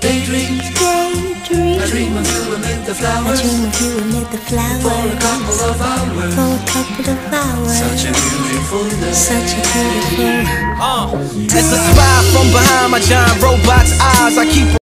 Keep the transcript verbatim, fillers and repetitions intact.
Daydream, daydream. I dream of you amid the flowers. I dream of you amid the flowers. For a couple of hours. For a couple of hours. Such a beautiful day. Such a beautiful. Uh, as a spy from behind my giant robot's eyes, I keep